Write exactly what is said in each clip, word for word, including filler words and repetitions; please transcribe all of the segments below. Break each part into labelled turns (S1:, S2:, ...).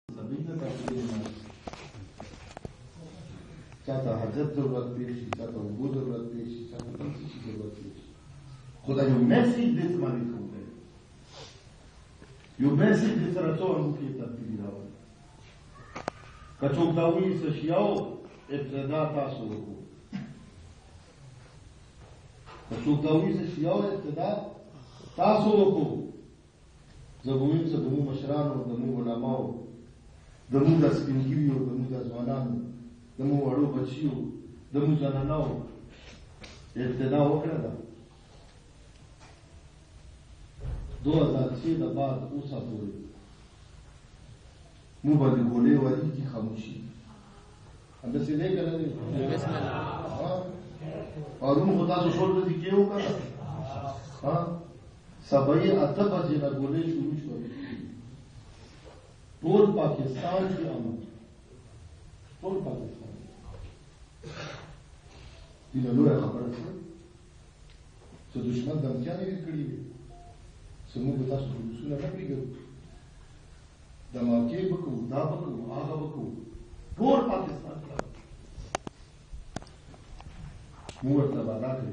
S1: چاته حاجت ضرورت پیش شي، چاته اوبو ضرورت پیش شي، چاته بل څه شي ضرورت پیش شي، خو دا یو میسج دې ته باندې کوم دی، یو میسج دې سره څو موږ کې تبدیلي راوړي. که څوک دا وایي څه شیاو ابتدا تاسو وکړو، که څوک دا وایي څه شیاو ابتدا تاسو وکړو، زه به ویم څه زموږ مشرانو، زموږ علماو، زموږ د سپین ږیریو، زموږ د ځوانانو، زموږ وړو بچیو، زموږ زنانو ابتدا وکړه ده. دو هزار چھ د بعد اوسه پورې موږ باندې ګولې وریږي خاموشي همداسې دی که نه دی؟ پرون خو تاسو ټول ورځې کې وکړه، سبایي اته بجې نه ګولې شروع شوې، ټول پاکستان کې امن، ټول پاکستان دې له لویه خبره شوه چې دښمن دمکیانې یې کړي وي، چې موږ به تاسو پولیسونه نه پرېږدو، دماکې به کوو، دا به کوو، هغه به کوو، ټول پاکستان کې موږ ورته وعده کړې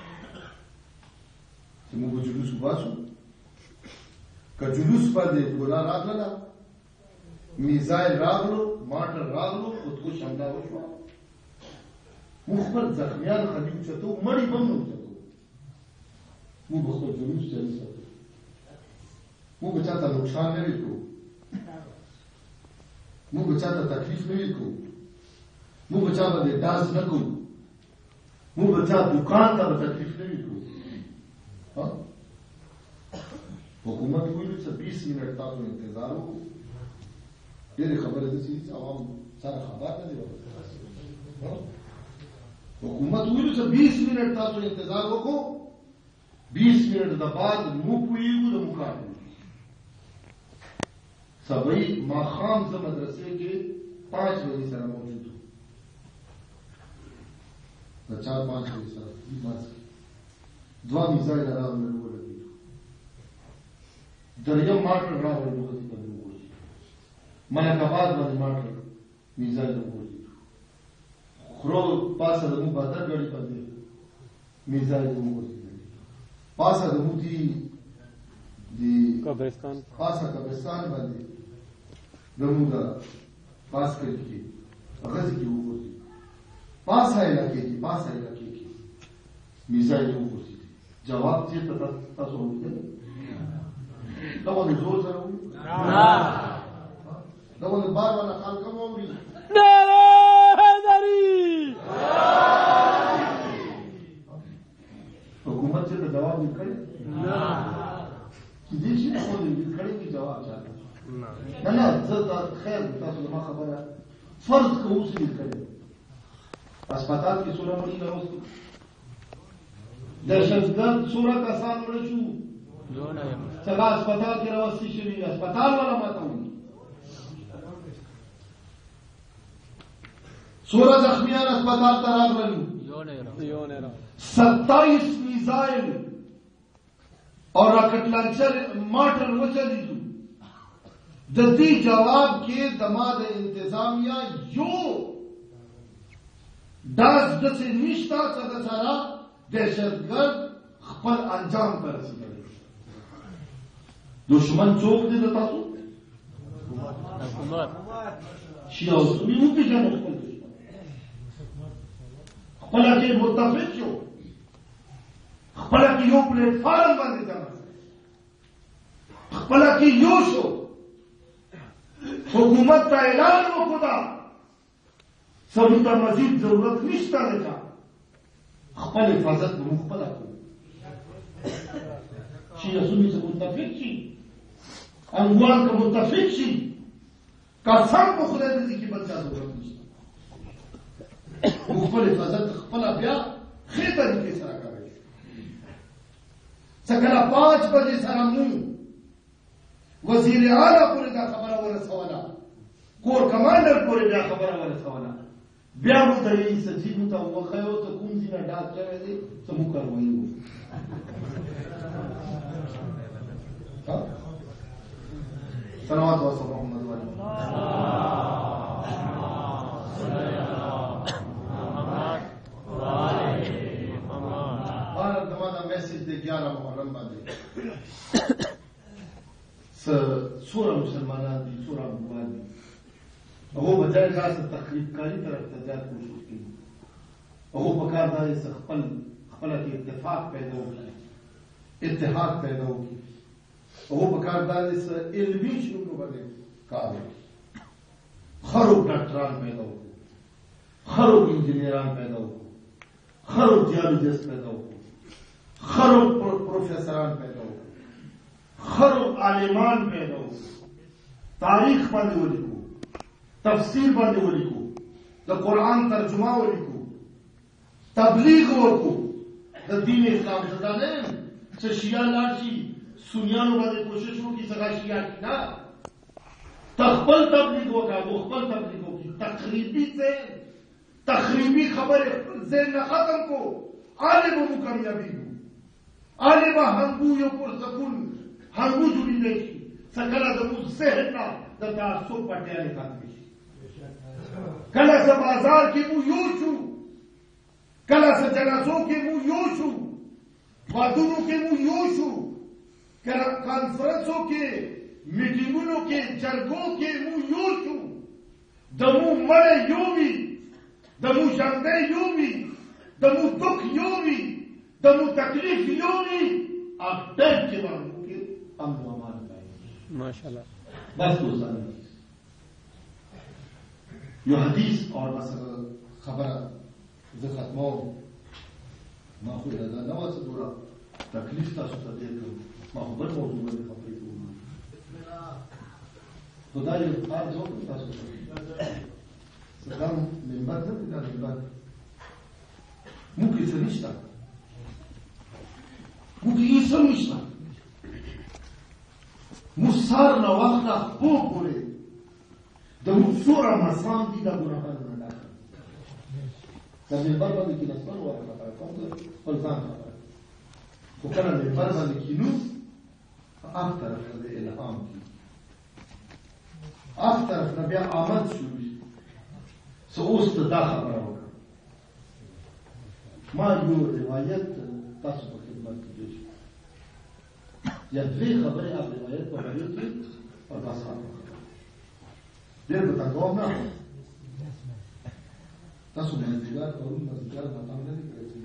S1: چې موږ به جلوس وباسو. که جلوس باندې ګناه راغله، میزایل راغلو، ماټر راغلو، خودکش حمله وشوه، موږ خپل زخمیان خالي اوچتو، مړي به هم نه اوچتو، موږ به خپل جلوس جاري ساتو، موږ به چاته نقصان نه وي کوو، موږ به چاته تکلیف نه وي کوو، موږ به چا باندې ډاز نه کوو، موږ به چا دوکان ته به تکلیف نه وي کوو. حکومت ویلو چې بیس منټ تاسو انتظار وکړو، ډېرې خبرې داسې دي چې عوام سره خبر نه دی. حکومت ویلو چې بیس منټ تاسو انتظار وکړو، بیس منټ د بعد موږ پوهېږو د موږ کار کوو. سبایي ماښام زه مدرسې کې پانچ بجې سره موجود وم، د چار پانچ بجې سره دوه میزایل راغلل ولګېدو، دریم ماټر راغلی وغځېد باندې وغورځېد، ملک آباد باندې ماټر میزایل وغورځېدو، خرو پاسه د موږ بادر ګاډي باندې میزایل وغورځېدل، پاسه د موږ دي د قبرستان پاسه قبرستان باندې د موږ د پاس کلي کې غزې کې وغورځېد، پاسه علاقې کې پاسه علاقې کې میزایل وغورځېد. جواب چېرته تاسو ولیدل؟ دا باندې زور سره وایي؟ دا باندې بار والا خلک هم واوري؟ نعره حیدري! حکومت چېرته جواب ورکړی؟ کېدای شي ورکړی وي جواب چاته. نه نه زه دا خیر تاسو زما خبره فرض که اوس یې ورکړی، اسپتال کې څومره مړي راوستي، دهشتګرد څومره کسان مړه شو چې هغه اسپتال کې راوستي شوي، اسپتال والا ماته وایي، څومره زخمیان اسپتال ته راغلل، ستائیس میزایل اور راکټ لانچر ماټر وچلیدو. د دې جواب کې دما د انتظامیه یو داس داسې نشته چې د سره دهشتګرد خپل انجام ته رسېدلی. دشمن څوک دی د تاسو؟ حکومت. شیعه او سني وپېژنو خپل دشمن، خپله کې متفق شو، خپله کې یو پلیټفارم باندې جمع شو، خپله کې یو شو، حکومت ته اعلان وکړو دا ثبوت مزید ضرورت نشته دی، خپل حفاظت به موږ خپله کوو. شیعه سني چې متفق شي، انګوال که متفق شي، قسم په خدای دې کې بل چا ضرورت نشته، موږ خپل حفاظت خپله بیا ښې طریقې سره کولی شو. څه کله پانچ بجې سره موږ وزیر اعلی پورې دا خبره ورسوله، کور کمانډر پورې بیا خبره ورسوله، بیا موږ د رئیس سجیبو ته وښیو چې کوم ځای نه ډاک شوی دی، څه موږ کاروایي وکړو. صلوات و سلام محمد. سورة مسلمانان دي سورة مبارك دي هو بجای دا څه تخریب کاری طرف ته زیات کوشش کوي هغه په کار دا چې خپل خپل کې اتفاق پیدا وکړي اتحاد پیدا وکړي هغه په کار دا چې علمي شروع باندې کار وکړي خرو ډاکټران پیدا وکړي خرو انجینران پیدا وکړي خرو جیولوجست پیدا وکړي خرو پروفیسران پیدا وکړي خرو عالمان پیدا وکړي تاریخ باندې ولیکو تفسیر باندې ولیکو د قرآن ترجمه ولیکو تبلیغ وکړو د دین اسلام څخه نه چې شیعه لاړ شي سنیانو باندې کوشش وکړي څنګه شیعه نه تخپل تبلیغ وکړو خپل تبلیغ وکړي تخریبي څه تخریبي خبره ذهن نه ختم کو عالم مو کامیابی عالم هنګو یو پر سکون هنګو جوړی نه شي څنګه د مو ذهن نه د تعصب پټیاله ختم کله سے بازار کې مو یو شو کله سے جنازو کې مو یو شو وادونو کې مو یو شو کله کانفرنسو کې میټینګونو کې جرګو کې مو یو شو دمو مړ یو وی دمو ژوندی یو وی دمو دک یو وی دمو تکلیف یو وی اختر کې باندې کې امن و امان پای ماشاءالله بس دوستان یو حدیث اور مثلا خبره زه ختموم ما خو دا نه واسه دورا تکلیف تاسو ته دی ما خو بل موضوع باندې خبرې کوم خدای دې کار وکړي تاسو ته څنګه منبر نه دا منبر مو کې څه نشته مو کې هیڅ نشته مو سار نه وخت خو پورې د سوره مسام دي د ګناهونو نه ډک د منبر باندې کې نسبت ورکړه کوم خپل ځان خبره خو کله منبر باندې کې نو هغه طرف د الهام کی هغه طرف نه بیا آمد شروع شي سو اوس ته دا خبره وکړه ما یو روایت تاسو په خدمت کې جوړ یا دې خبره هغه روایت په اړه کې او تاسو ډېر به تاسو نه تاسو د انتظار کوم مزګار مطلب نه کړی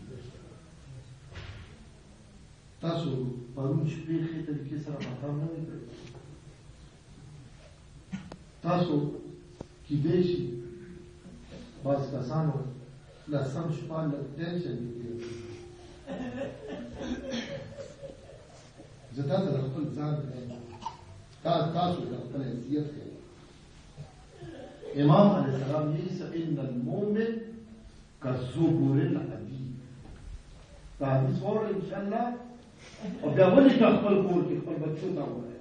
S1: تاسو پرون شپې خې طریقې سره مطلب نه کړی تاسو کې دې شي باز کسانو لا سم شپه له ټینشن کې زه تاسو د خپل ځان تاسو د خپل حیثیت کې امام علیہ السلام یہ ان المومن كالزبر الحديد دا حدیث اور انشاءاللہ اور بیا ولی کا خپل کور کې خپل بچو ته وایي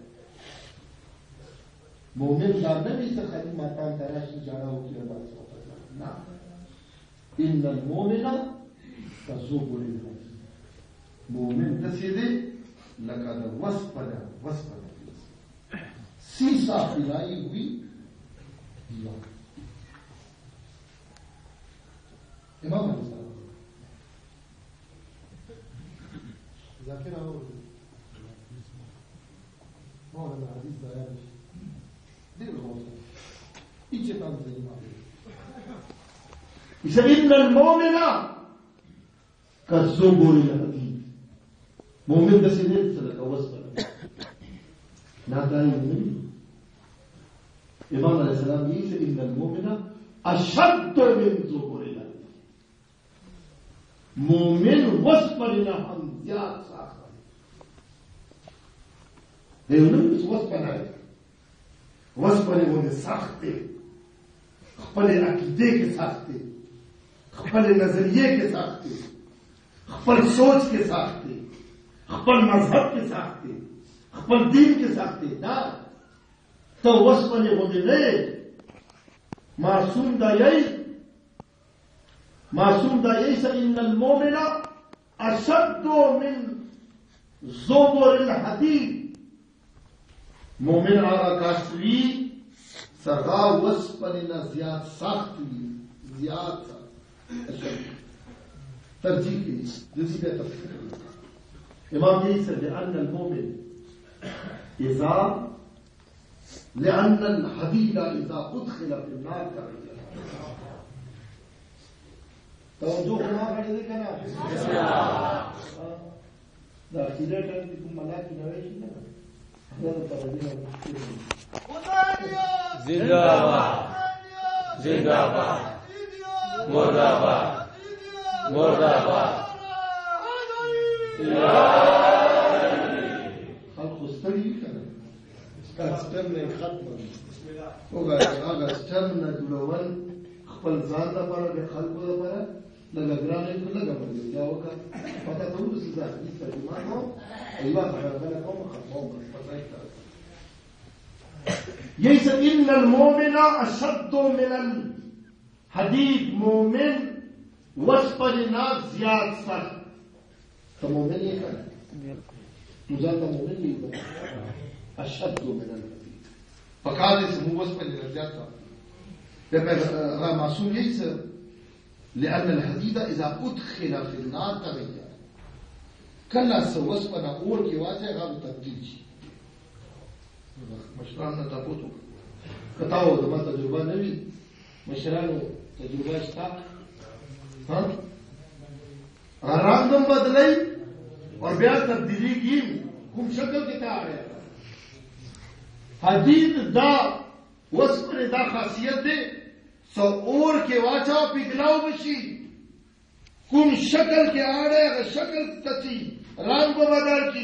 S1: مومن دا نه دي چې خالي ماتان تراشي جاړه او کې بس نه ان المؤمن كالزبر الحديد مومن داسې دی لکه د وسپنه وسپنه سیسا پلای وي امام علیہ السلام ذاکر اور مولانا حدیث بیان دیر روزه ایچه تام سے امام اسے ان المؤمن كالزبر الحديد مومن دسی دې څه کا وسپنه نه دای مومن امام علیہ السلام یہ کہ ان المؤمن اشد من زبر الحديد مومن وسپنه هم زیات ساخت دی نو وسپنه وسپنه ونه سخت خپل عقیده کې سخت خپل نظریه کې سخت خپل سوچ کې سخت خپل مذهب کې سخت خپل دین کې سخت نه تو وسپنه ونه نه معصوم دایي معصوم دایي ان المؤمن اشد من زبر الحديد مومن هغه کاسوي سرغا وسپنه زیات سخت وي زیات ترجیح کې د دې په تفصیل इमाम यही से लिअन्न المؤمن إذا لأن الحديد إذا أدخل في النار تغير توجه ما करे देखा ना दा सीधे टाइम की तुम मना की नवेश ना अगर तो
S2: जिंदाबाद जिंदाबाद मुर्दाबाद मुर्दाबाद
S1: خل خستری کنه کاستر نه ختم وګا هغه ستر نه جوړول خپل ځان لپاره د خلکو لپاره لږه ګرانه کړه لږه باندې دا وکړه پته ته ورسې دا هیڅ ترجمه نو ایوا خبره کوم خطوه پته یې يس إن المؤمن أشد من الحديد مؤمن وصف لناس زياد سخت فمؤمن يكن مزاد مؤمن يكن أشد من الحديد فقال اسمه وصف لناس زياد سخت لما معصوم ليس لأن الحديد إذا أدخل في النار تغير كلا سوصف نقول كي واجه غاب تبديل مشران نه تاسو کتاو د ما تجربه نه وي مشرانو تجربه شته ها رنگم بدلای اور بیا تبدیلی کی کوم شکل کې تا ہے حدید دا وصف دا خاصیت ده سو اور کې واچا پګلاو بشي کوم شکل کې آړه شکل تتی رنگ بدل کی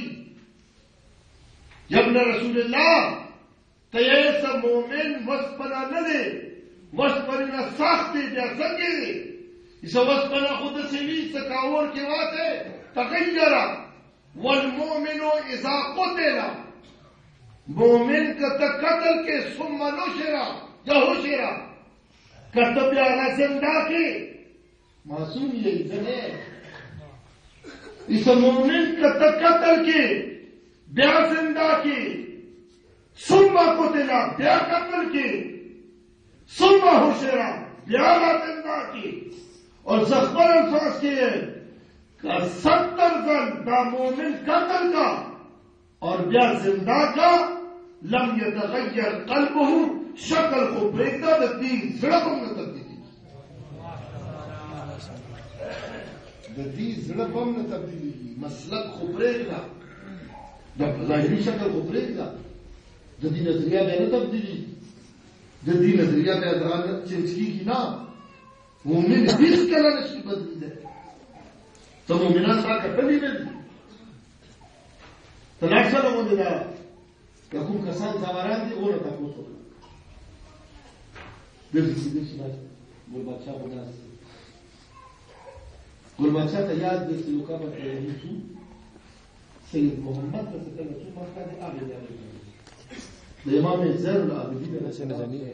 S1: جب رسول اللہ تیس مومن وسپنا نہ دے وسپنا ساخت دے جا سکے اس وسپنا خود سے بھی سکاور کی بات ہے تغیرا والمؤمن اذا قتل مومن کا قتل کے ثم نشرا یا حشرا کرتب یا زندہ کے معصوم یہی جنے اس مومن کا قتل کے بیا زندہ کی سما قتلا بیا قتل کی سما حشرا بیا زندہ کی اور زخبر الفاظ کیے کہ ستر زن دا مومن قتل کا اور بیا زندہ کا لم يتغیر قلبه شکل کو بریکتا دتی زڑپم نہ تبدیلی دتی زڑپم نہ تبدیلی مسلک کو بریکتا ظاهري شکل خو پرېږده د دې نظریه بیا نه تبدیلي د دې نظریه بیا دران چینج کېږي نه مؤمن هېڅکله نشي بدلېدی ته مؤمنان تا کتلي نه دي ته لاړ شه د غوندې ده که کوم کسان زواران دي غوره تپوس وکړه ګرځي چې دېرشي ناست ګل بادشاه به ناست ګل بادشاه ته یاد دی چې یو کابل ته شو سيد محمد بس كان شو ما كان قابل يعني الإمام الزين العابدين
S2: سنة زنية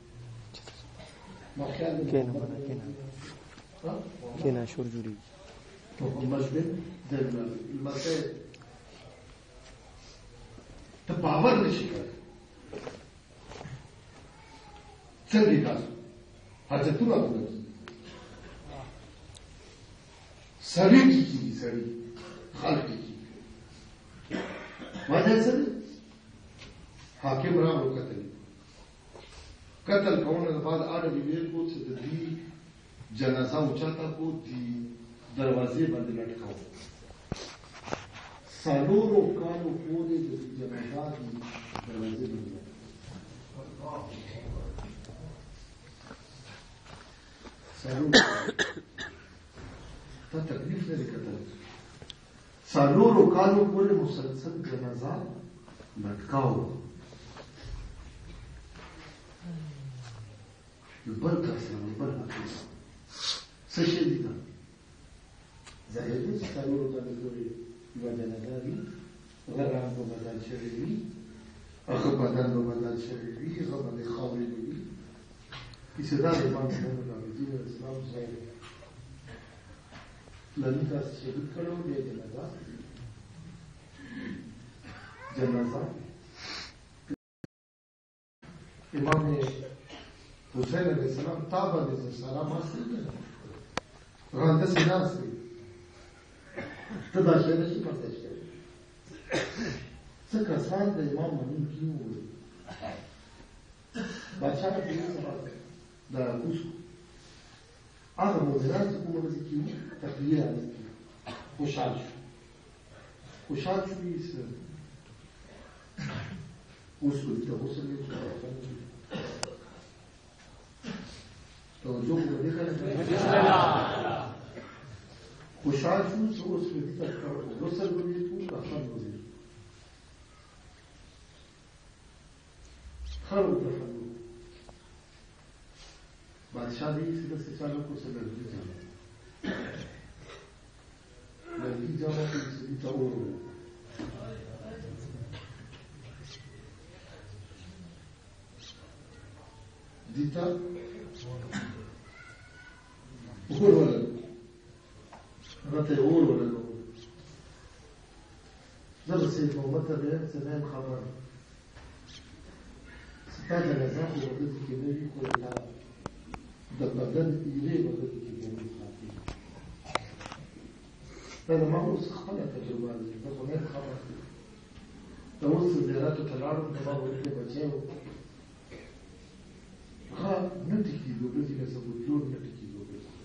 S1: ما كان
S2: كنا كنا كنا شور جوري
S1: المسجد زين المسجد تباور نشكر سندي كاس هذا تورا بقول سريع كي سريع خالق وجہ سے حاکم راہ و قتل قتل کون بعد عربی ویل کو سے دی جنازہ اچھاتا کو دی دروازے بند لٹکاو سالورو کالو پورے دی جنازہ دی دروازے بند لٹکاو سالورو تا تکلیف نے قتل سالورو کالو پورے مسلسل جنازہ لٹکاو البل کسر البل حقیقا سشے دیتا ظاہر دی سالورو کالو پورے یو جنازہ دی غیر رام کو بدل شریفی اخر بدن کو بدل شریفی غبل خاوری بھی اسے دار امام صلی اللہ علیہ وسلم ظاہر للیتا شہید کرو یہ جنازہ جنازہ امام حسین علیہ السلام تابع علیہ السلام حاصل کرنا غانده سے ناس دی تدا شہید شی پردش کرنا څه کسان د امام منونکي وویل بادشاه ته یې سبا دا کوز هغه مؤمنان چې کومه ورځې کې وو تقویه رانیستي خوشحال شو خوشحال شو یې څه اوس به دې ته غسل یې توجه وکړه دې کنه خوشحال شو چې اوس به دې ته غسل به دې ټول کفن به دې خر وتحلو بادشاہ دی سیدھا سے چالوں کو سے لڑکی جانا لڑکی جانا تو سیدھی چاور ہو دیتا اور والا رتے اور والا لوگ جب سید محمد تبعین سے نیم خبر تا جنازه خو ورته کې نه وي خو دا د بدن ایرې ورته کې نه وي دا د ما اوس خپله تجربه ده دا خو نه خبره ده دا اوس زیاراتو ته لاړم د ما ورته بچی و هغه نه ټکېدو ورځې نه ثبوت جوړ نه ټکېدو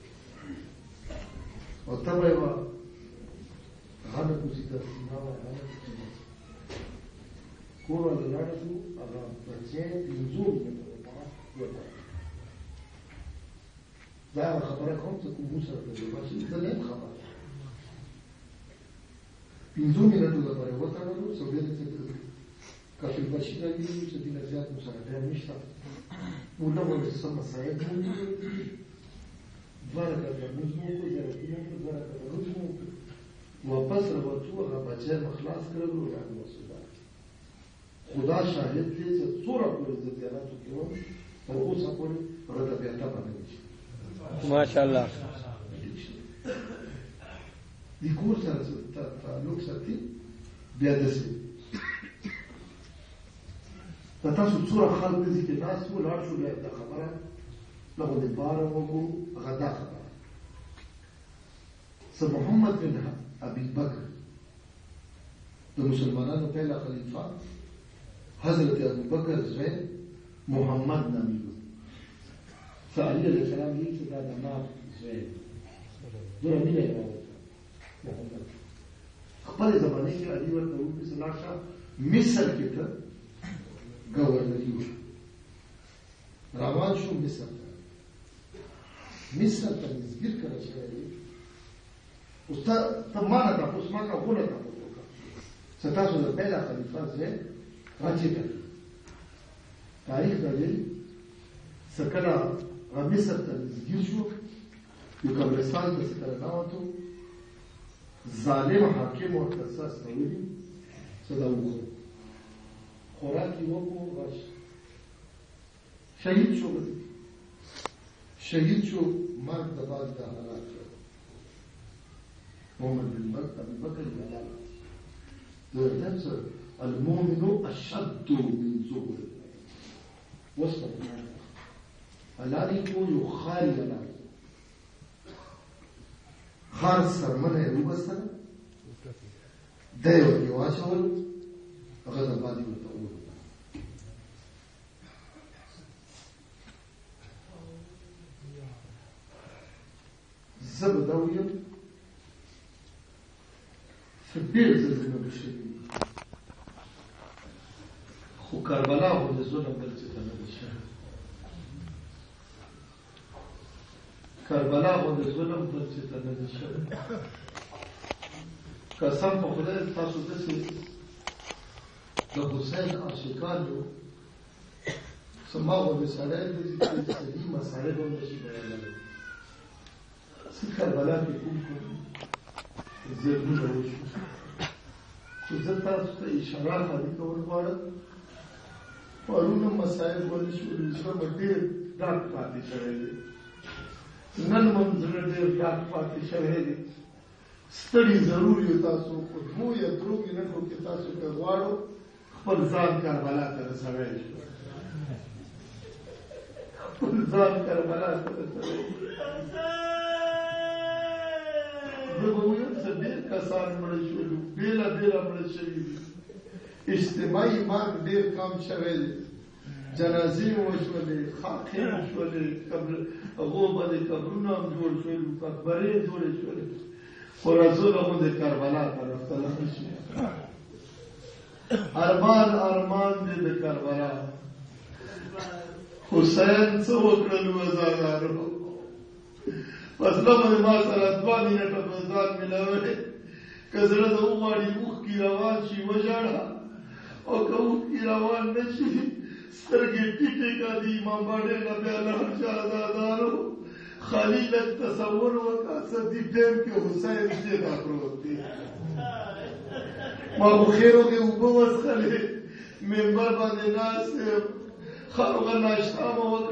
S1: او تبه یې وه هغه نه کوزېده سینه وه هغه نه ټکېده کور له لاړه شو هغه بچی پنځو متره وته دا هغه خبره کوم چې کوم سره تجربه شي زه نه یم خبر پنځو منټو لپاره وتړلو سعودي ته کافي بچي راغلي چې دې نه زیات مو سره ټایم نشته موږ له څه مسایل موجود دي دوه رکعته لمونځ مو وکړو یا دوه رکعته لمونځ مو وکړو واپس راووتو هغه بچی مو خلاص کړلو یا مسعوده خدا شاهد دی چې څوره پورې زه زیارت وکړم تر اوسه پورې هغه ته بیا ټاپه نه وشي
S2: ماشاءالله
S1: د کور سره تعلق ساتي بیا داسې د تاسو څوره خلک دي چې ناست وو لاړ شو بیا دا خبره لغو د باره وکړو هغه دا خبره څه محمد بن ابي بکر د مسلمانانو پهلا خلیفه حضرت ابو بکر زوی محمد نامی بود فعلی علیہ السلام یہ سے دادا نام زوی دورا ملے گا محمد خپل زمانے کے علی ورطا روپی صلاح شاہ مصر کے تر گورنری ہو روان شو مصر تا مصر تا نزگیر کرا شاہی اس تا مانا تا اس مانا غولا تا ستاسو دا پہلا خلیفہ زوی راځي ته تاریخ راځي سکله مصر ته نږدې شو یو قبرستان ته سکله ناوتو ظالم حاکم ورته څه استولي څه دا وکړو خوراک یې وکړو راش شهید شو شهید شو مرګ د بعد د حالات محمد بن ابي بکر جلال ده المؤمن أشد من زهر وصل الذي يخالي له خار سرمنه وبسره دایو دی واچول هغه د باندې وته زبدويه في بير زلمه بشري خو کربلا هو د ظلم بل څه ته نه ده شوی کربلا هو د ظلم بل څه ته نه ده شوی قسم په خدای تاسو داسې د حسین عاشقان یو زما غوندې سړی دی چې صحیح مسایل هم نشي بیانولی څه کربلا کې کوم کوم ضرورونه وشو چې زه تاسو ته اشارات علي کول غواړم پرونه مسایل ولې شروع شوه ډېر ډاک پاتې شوی دی نن هم زړه ډېر ډاک پاتې شوی دی ستړي ضرور یو تاسو خو مو یا دروغې نه کړو چې تاسو که غواړو خپل ځان کربلا ته رسوی شو خپل ځان کربلا ته رسوی زه به ویم څه ډېر کسان مړه شولي بېله بېله مړه شوي دي اجتماعي مرګ ډېر کم شوی دی جنازې وشولې خاکې وشولې هغو باندې قبرونه هم جوړ شول مقبرې جوړې شولې خو رسوله مو د کربلا طرف ته لاړ شي ارمان ارمان دی د کربلا حسین څه وکړل وزادارو فاصله باندې ما سره دوه منټه په ځان ملاولې که زړه د وغواړي اوښکې روان شي وژاړه او که اوښکې روان نه شي سترګې ټیټې کا دي امام باډې نه بیا لاړ شه ازادارو خالي لږ تصور وکړه څه دې ټایم کې حسین چېرته پروت دی ما خو خیرو کې اوبه وڅښلې ممبر باندې ناست یم ښه هغه ناشته مو وکړه